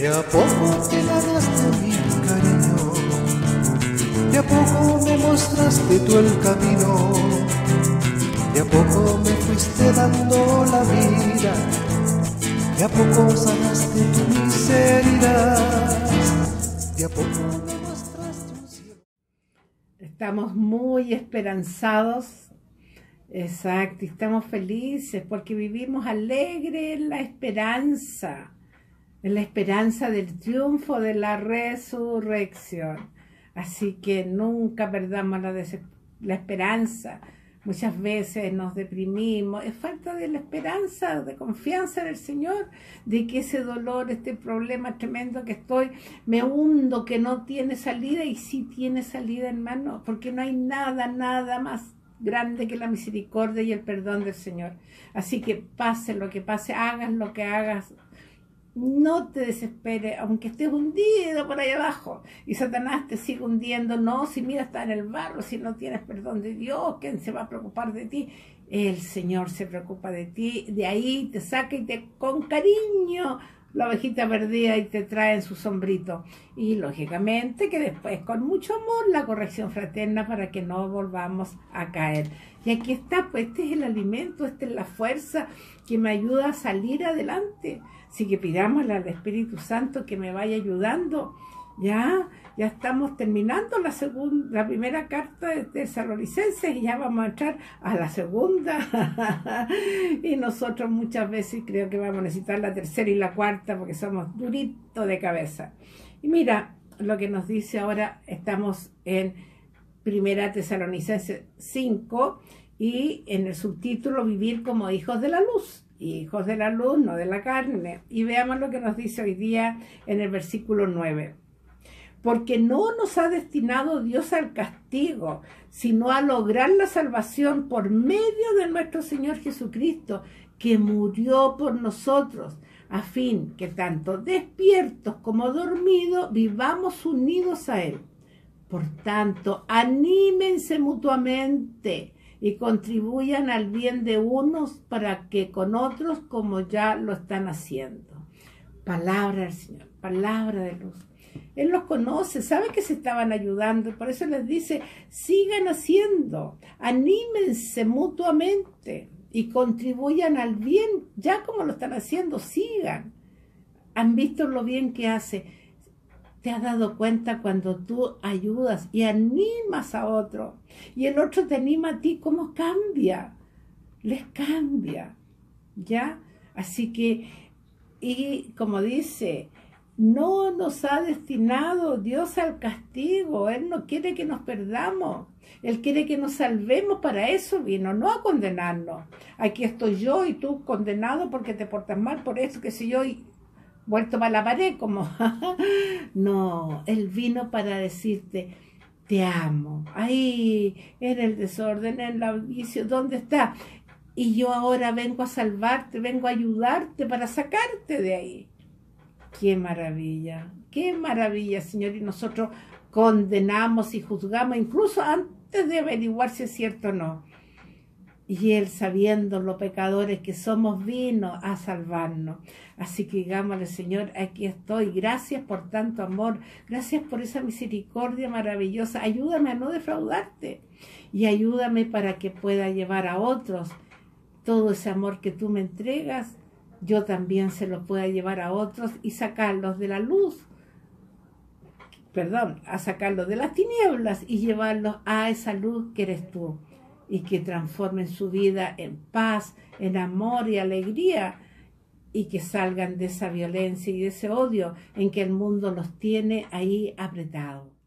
a poco te ganaste mi cariño, de a poco me mostraste tú el camino, de a poco me fuiste dando la vida, de a poco sanaste tu miseria, de a poco me mostraste un cielo. Estamos muy esperanzados. Exacto, y estamos felices porque vivimos alegres en la esperanza del triunfo de la resurrección. Así que nunca perdamos la esperanza. Muchas veces nos deprimimos, es falta de la esperanza, de confianza en el Señor, de que ese dolor, este problema tremendo que estoy, me hundo, que no tiene salida, y sí tiene salida, hermano, porque no hay nada más grande que la misericordia y el perdón del Señor. Así que pase lo que pase, hagas lo que hagas, no te desesperes, aunque estés hundido por ahí abajo y Satanás te sigue hundiendo. No, si mira, está en el barro, si no tienes perdón de Dios, ¿quién se va a preocupar de ti? El Señor se preocupa de ti, de ahí te saca y con cariño la ovejita perdida y te trae en su sombrito. Y lógicamente que después con mucho amor la corrección fraterna para que no volvamos a caer. Y aquí está, pues este es el alimento, esta es la fuerza que me ayuda a salir adelante. Así que pidámosle al Espíritu Santo que me vaya ayudando. Ya estamos terminando la primera carta de Tesalonicenses y ya vamos a entrar a la segunda. Y nosotros muchas veces creo que vamos a necesitar la tercera y la cuarta porque somos duritos de cabeza. Y mira lo que nos dice ahora, estamos en primera Tesalonicenses 5 y en el subtítulo Vivir como hijos de la luz. Hijos de la luz, no de la carne. Y veamos lo que nos dice hoy día en el versículo 9. Porque no nos ha destinado Dios al castigo, sino a lograr la salvación por medio de nuestro Señor Jesucristo, que murió por nosotros, a fin que tanto despiertos como dormidos vivamos unidos a Él. Por tanto, anímense mutuamente y contribuyan al bien de unos para que con otros como ya lo están haciendo. Palabra del Señor, palabra de luz. Él los conoce, sabe que se estaban ayudando, por eso les dice, sigan haciendo, anímense mutuamente y contribuyan al bien, ya como lo están haciendo, sigan. ¿Han visto lo bien que hace? ¿Te has dado cuenta cuando tú ayudas y animas a otro y el otro te anima a ti, cómo cambia? Les cambia, ¿ya? Así que, y como dice, no nos ha destinado Dios al castigo. Él no quiere que nos perdamos. Él quiere que nos salvemos. Para eso vino, no a condenarnos. Aquí estoy yo y tú condenado porque te portas mal, por eso, que sé yo, y vuelto para la pared, como no, Él vino para decirte, te amo, ahí, en el desorden, en el vicio, ¿dónde está? Y yo ahora vengo a salvarte, vengo a ayudarte para sacarte de ahí. Qué maravilla, Señor, y nosotros condenamos y juzgamos, incluso antes de averiguar si es cierto o no. Y Él, sabiendo lo pecadores que somos, vino a salvarnos. Así que digámosle, Señor, aquí estoy. Gracias por tanto amor. Gracias por esa misericordia maravillosa. Ayúdame a no defraudarte. Y ayúdame para que pueda llevar a otros todo ese amor que tú me entregas. Yo también se lo pueda llevar a otros y sacarlos de la luz. A sacarlos de las tinieblas y llevarlos a esa luz que eres tú. Y que transformen su vida en paz, en amor y alegría, y que salgan de esa violencia y de ese odio en que el mundo los tiene ahí apretados.